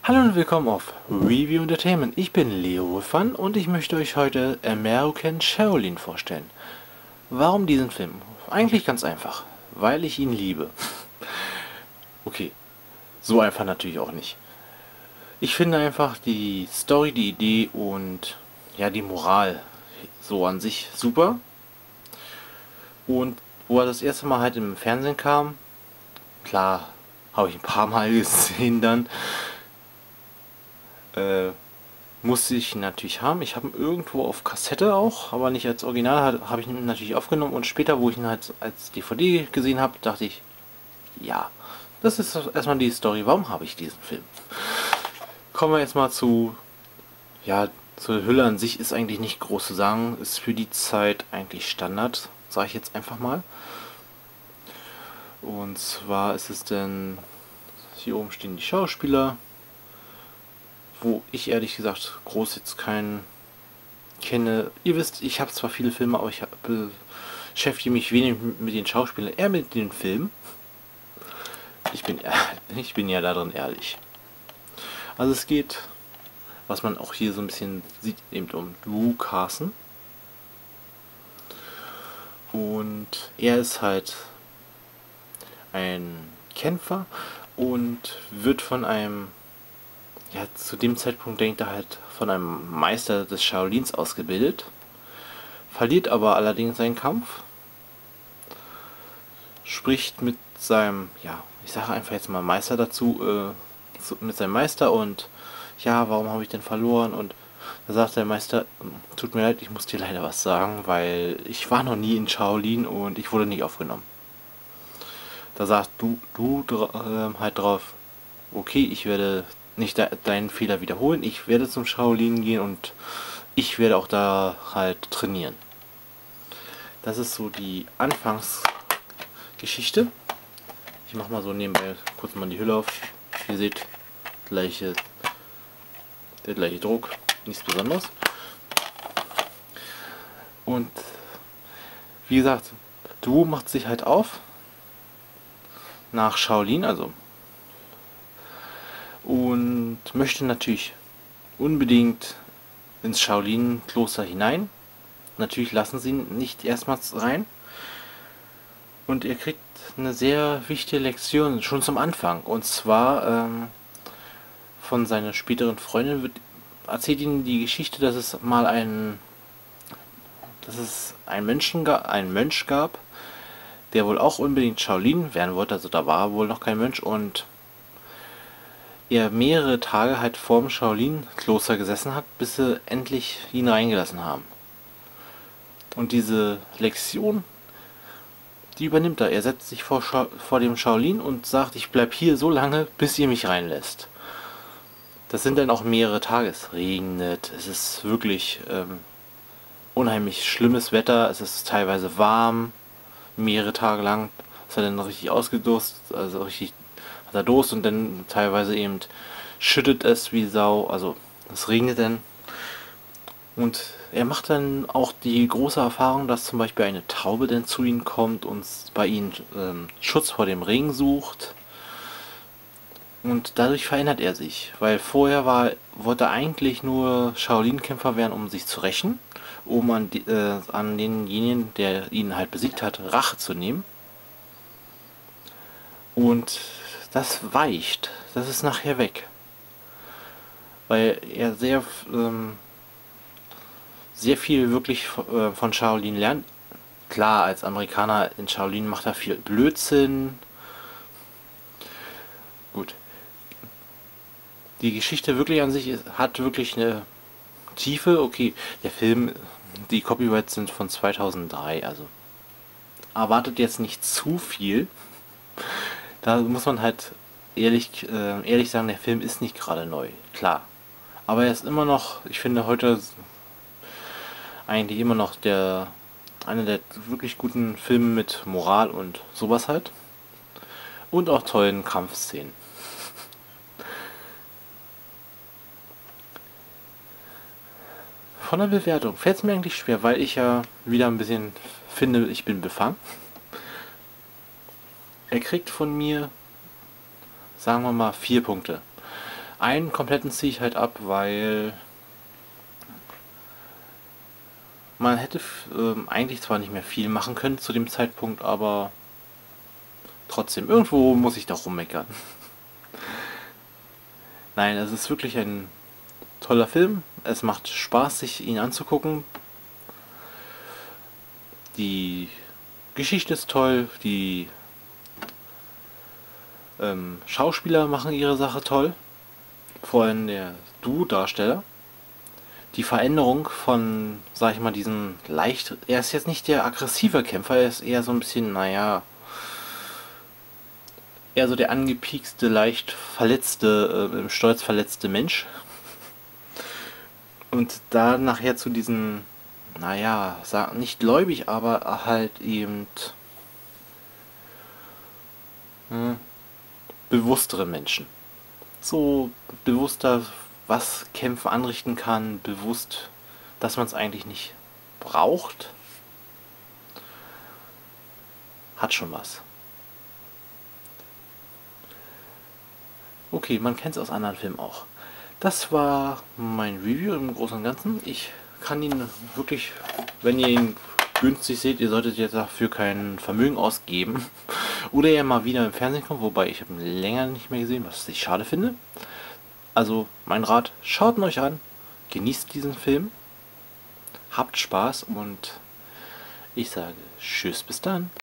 Hallo und willkommen auf Review Entertainment. Ich bin Leo Wolfan und ich möchte euch heute American Shaolin vorstellen. Warum diesen Film? Eigentlich ganz einfach, weil ich ihn liebe. Okay, so einfach natürlich auch nicht. Ich finde einfach die Story, die Idee und ja die Moral so an sich super. Und wo er das erste Mal halt im Fernsehen kam, klar, habe ich ein paar Mal gesehen dann. Äh, Musste ich natürlich haben. Ich habe ihn irgendwo auf Kassette auch, aber nicht als Original, habe ich ihn natürlich aufgenommen und später, wo ich ihn halt als DVD gesehen habe, dachte ich, ja, das ist erstmal die Story. Warum habe ich diesen Film? Kommen wir jetzt mal ja, zur Hülle an sich ist eigentlich nicht groß zu sagen, ist für die Zeit eigentlich Standard, sage ich jetzt einfach mal. Und zwar ist es denn, hier oben stehen die Schauspieler, wo ich ehrlich gesagt groß jetzt keinen kenne. Ihr wisst, ich habe zwar viele Filme, aber beschäftige mich wenig mit den Schauspielern, eher mit den Filmen. Ich bin ja darin ehrlich. Also es geht, was man auch hier so ein bisschen sieht, eben um Lou Carson. Und er ist halt ein Kämpfer und wird von einem, ja, zu dem Zeitpunkt denkt er halt von einem Meister des Shaolins ausgebildet, verliert aber allerdings seinen Kampf, spricht mit seinem, ja, ich sage einfach jetzt mal Meister dazu, mit seinem Meister und ja, warum habe ich denn verloren? Und da sagt der Meister, tut mir leid, ich muss dir leider was sagen, weil ich war noch nie in Shaolin und ich wurde nicht aufgenommen. Da sagt halt drauf, okay, ich werde nicht deinen Fehler wiederholen, ich werde zum Shaolin gehen und ich werde auch da halt trainieren. Das ist so die Anfangsgeschichte. Ich mache mal so nebenbei kurz mal die Hülle auf. Ihr seht, gleiche, der gleiche Druck, nichts Besonderes. Und wie gesagt, Duo macht sich halt auf nach Shaolin, also und möchte natürlich unbedingt ins Shaolin-Kloster hinein. Natürlich lassen sie ihn nicht erstmals rein. Und er kriegt eine sehr wichtige Lektion schon zum Anfang. Und zwar von seiner späteren Freundin erzählt ihnen die Geschichte, dass es einen Mönch gab, der wohl auch unbedingt Shaolin werden wollte. Also da war wohl noch kein Mönch und er mehrere Tage halt vorm Shaolin-Kloster gesessen hat, bis sie endlich ihn reingelassen haben. Und diese Lektion, die übernimmt er. Er setzt sich vor dem Shaolin und sagt, ich bleib hier so lange, bis ihr mich reinlässt. Das sind dann auch mehrere Tage. Es regnet, es ist wirklich unheimlich schlimmes Wetter, es ist teilweise warm, mehrere Tage lang. Ist er dann richtig ausgedurst, also richtig hat er Durst und dann teilweise eben schüttet es wie Sau, also es regnet dann. Und er macht dann auch die große Erfahrung, dass zum Beispiel eine Taube dann zu ihm kommt und bei ihm Schutz vor dem Regen sucht. Und dadurch verändert er sich, weil wollte er eigentlich nur Shaolin-Kämpfer werden, um sich zu rächen, um an denjenigen, der ihn halt besiegt hat, Rache zu nehmen. Und das weicht, das ist nachher weg, weil er sehr viel wirklich von Shaolin lernt. Klar, als Amerikaner in Shaolin macht er viel Blödsinn. Gut, die Geschichte wirklich an sich hat wirklich eine Tiefe. Okay, der Film, die Copyrights sind von 2003, also erwartet jetzt nicht zu viel. Da muss man halt ehrlich sagen, der Film ist nicht gerade neu, klar. Aber er ist immer noch, ich finde heute eigentlich immer noch einer der wirklich guten Filme mit Moral und sowas halt. Und auch tollen Kampfszenen. Von der Bewertung fällt es mir eigentlich schwer, weil ich ja wieder ein bisschen finde, ich bin befangen. Er kriegt von mir, sagen wir mal, 4 Punkte. Einen kompletten ziehe ich halt ab, weil man hätte eigentlich zwar nicht mehr viel machen können zu dem Zeitpunkt, aber trotzdem, irgendwo muss ich doch rummeckern. Nein, es ist wirklich ein toller Film. Es macht Spaß, sich ihn anzugucken. Die Geschichte ist toll, die Schauspieler machen ihre Sache toll. Vor allem der Du-Darsteller. Die Veränderung von, sag ich mal, diesem leicht. Er ist jetzt nicht der aggressive Kämpfer, er ist eher so ein bisschen, naja, eher so der angepiekste, leicht verletzte, im Stolz verletzte Mensch. Und da nachher zu diesen, naja, nicht gläubig, aber halt eben bewusstere Menschen. So bewusster, was Kämpfen anrichten kann, bewusst, dass man es eigentlich nicht braucht, hat schon was. Okay, man kennt es aus anderen Filmen auch. Das war mein Review im Großen und Ganzen. Ich kann ihn wirklich, wenn ihr ihn günstig seht, ihr solltet jetzt dafür kein Vermögen ausgeben. Oder er mal wieder im Fernsehen kommt, wobei ich habe ihn länger nicht mehr gesehen, was ich schade finde. Also mein Rat, schaut ihn euch an, genießt diesen Film, habt Spaß und ich sage Tschüss, bis dann.